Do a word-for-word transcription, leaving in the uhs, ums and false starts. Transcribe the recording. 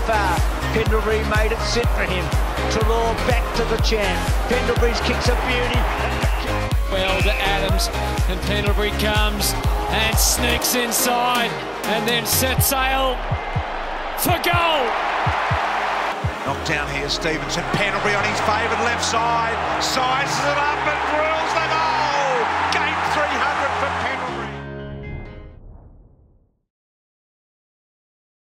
far. Pendlebury made it sit for him. Treloar back to the champ. Pendlebury's kicks a beauty. Well to Adams, and Pendlebury comes and sneaks inside and then sets sail for goal. Knocked down here, Stevenson. Pendlebury on his favoured left side. Sizes it up and drills them up.